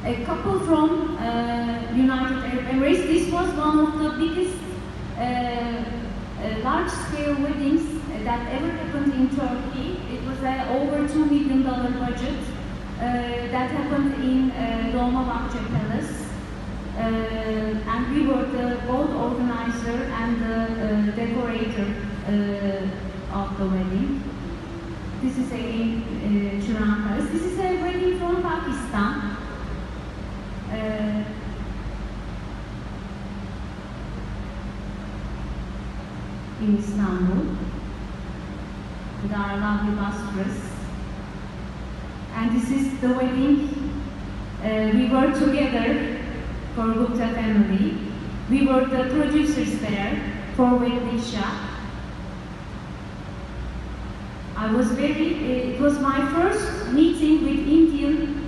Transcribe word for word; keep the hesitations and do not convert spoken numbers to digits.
a couple from uh, United Arab Emirates. This was one of the biggest uh, uh, large-scale weddings that ever happened in Turkey. It was an over two million dollar budget uh, that happened in uh, Dolmabahce Palace. Uh, and we were the both organizer and the uh, decorator uh, of the wedding. This is again uh, Turan Palace. This is a wedding from Pakistan. Uh, in Istanbul with our lovely Bosphorus. And this is the wedding. Uh, we were together for Gupta family. We were the producers there for Wedding Shah. I was very, uh, it was my first meeting with Indian